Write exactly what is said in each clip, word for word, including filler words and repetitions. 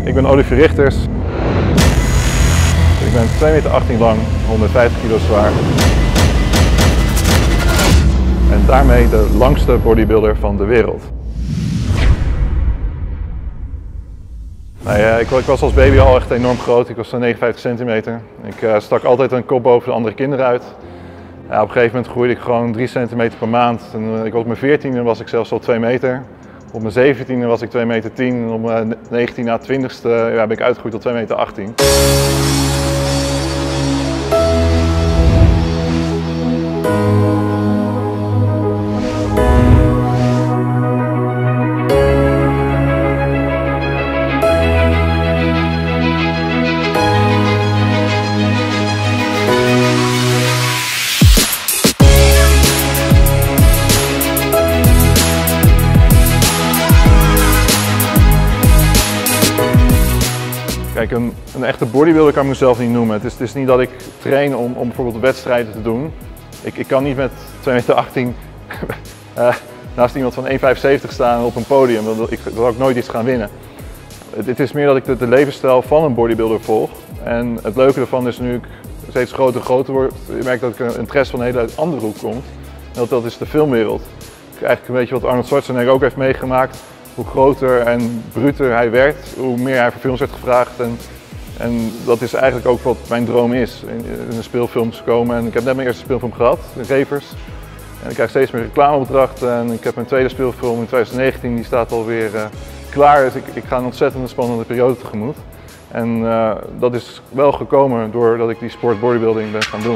Ik ben Olivier Richters. Ik ben twee meter achttien lang, honderdvijftig kilo zwaar. En daarmee de langste bodybuilder van de wereld. Nou ja, ik, ik was als baby al echt enorm groot. Ik was zo'n negenenvijftig centimeter. Ik uh, stak altijd een kop boven de andere kinderen uit. Ja, op een gegeven moment groeide ik gewoon drie centimeter per maand. En, uh, ik was op mijn veertiende was ik zelfs al twee meter. Op mijn zeventiende was ik twee meter tien. En op mijn negentiende à twintigste ja, ben ik uitgegroeid tot twee meter achttien. Kijk, een, een echte bodybuilder kan ik mezelf niet noemen. Het is, het is niet dat ik train om, om bijvoorbeeld wedstrijden te doen. Ik, ik kan niet met twee meter achttien uh, naast iemand van één komma vijfenzeventig staan op een podium. Dat, ik, dat zal ik nooit iets gaan winnen. Het, het is meer dat ik de, de levensstijl van een bodybuilder volg. En het leuke ervan is, nu ik steeds groter en groter word, je merkt dat ik een interesse van een hele andere hoek komt. En dat, dat is de filmwereld. Eigenlijk een beetje wat Arnold Schwarzenegger ook heeft meegemaakt. Hoe groter en bruter hij werd, hoe meer hij voor films werd gevraagd. En, en dat is eigenlijk ook wat mijn droom is, in, in de speelfilms komen. En ik heb net mijn eerste speelfilm gehad, Revers. En ik krijg steeds meer reclameopdrachten. En ik heb mijn tweede speelfilm in twintig negentien, die staat alweer uh, klaar. Dus ik, ik ga een ontzettend spannende periode tegemoet. En uh, dat is wel gekomen doordat ik die sport bodybuilding ben gaan doen.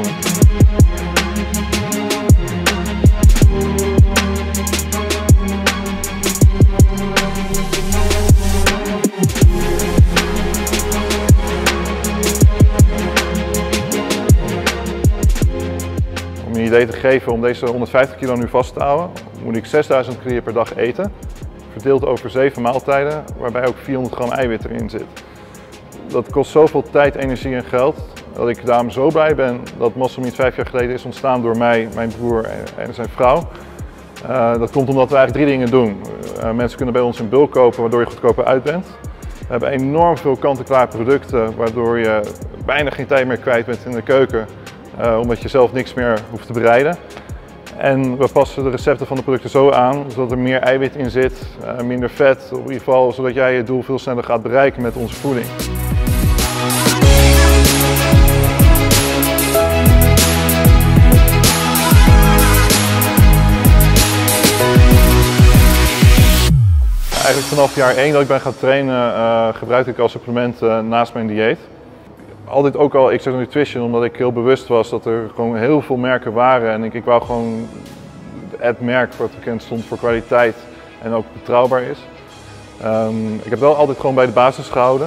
Om je een idee te geven, om deze honderdvijftig kilo nu vast te houden, moet ik zesduizend calorieën per dag eten. Verdeeld over zeven maaltijden, waarbij ook vierhonderd gram eiwit erin zit. Dat kost zoveel tijd, energie en geld, dat ik daarom zo blij ben dat Muscle Meat vijf jaar geleden is ontstaan door mij, mijn broer en zijn vrouw. Uh, dat komt omdat we eigenlijk drie dingen doen. Uh, mensen kunnen bij ons in bulk kopen, waardoor je goedkoper uit bent. We hebben enorm veel kant-en-klaar producten, waardoor je bijna geen tijd meer kwijt bent in de keuken. Uh, omdat je zelf niks meer hoeft te bereiden. En we passen de recepten van de producten zo aan, zodat er meer eiwit in zit, uh, minder vet, in ieder geval zodat jij je doel veel sneller gaat bereiken met onze voeding. Eigenlijk vanaf jaar één dat ik ben gaan trainen, uh, gebruikte ik als supplement uh, naast mijn dieet. Altijd ook al X R Nutrition, omdat ik heel bewust was dat er gewoon heel veel merken waren. En ik, ik wou gewoon het merk wat bekend stond voor kwaliteit en ook betrouwbaar is. Um, ik heb wel altijd gewoon bij de basis gehouden.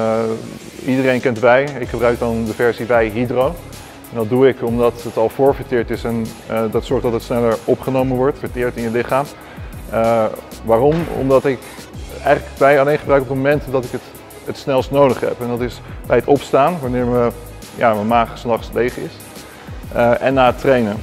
Uh, iedereen kent wei. Ik gebruik dan de versie Wei Hydro. En dat doe ik omdat het al voorverteerd is en uh, dat zorgt dat het sneller opgenomen wordt, verteerd in je lichaam. Uh, waarom? Omdat ik eigenlijk wei alleen gebruik op het moment dat ik het het snelst nodig heb. En dat is bij het opstaan, wanneer me, ja, mijn maag 's nachts leeg is. Uh, en na het trainen.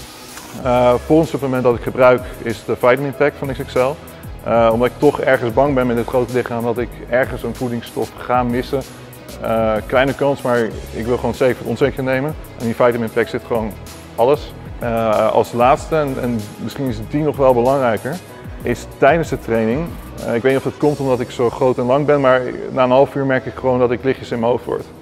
Uh, volgende supplement dat ik gebruik is de Vitamin Pack van X X L. Uh, omdat ik toch ergens bang ben met dit grote lichaam dat ik ergens een voedingsstof ga missen. Uh, kleine kans, maar ik wil gewoon zeker onzeker nemen. En die Vitamin Pack zit gewoon alles. Uh, als laatste, en, en misschien is die nog wel belangrijker, is tijdens de training. Uh, ik weet niet of het komt omdat ik zo groot en lang ben, maar na een half uur merk ik gewoon dat ik lichtjes in mijn hoofd word.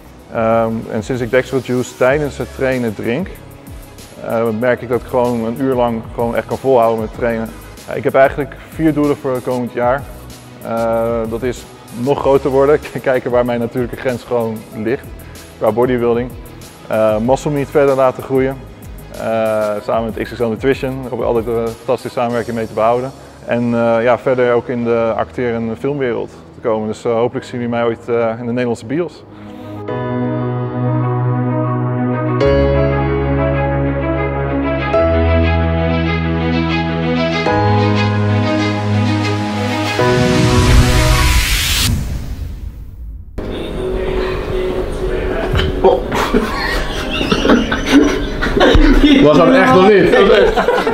Um, en sinds ik Dextro Juice tijdens het trainen drink, uh, merk ik dat ik gewoon een uur lang gewoon echt kan volhouden met trainen. Uh, ik heb eigenlijk vier doelen voor het komend jaar. Uh, dat is nog groter worden, kijken waar mijn natuurlijke grens gewoon ligt qua bodybuilding. Uh, muscle meat verder laten groeien. Uh, samen met X X L Nutrition, daar hebben we altijd een fantastische samenwerking mee te behouden. En uh, ja, verder ook in de acteer- en filmwereld te komen. Dus uh, hopelijk zien jullie mij ooit uh, in de Nederlandse bios. Was dat echt nog niet?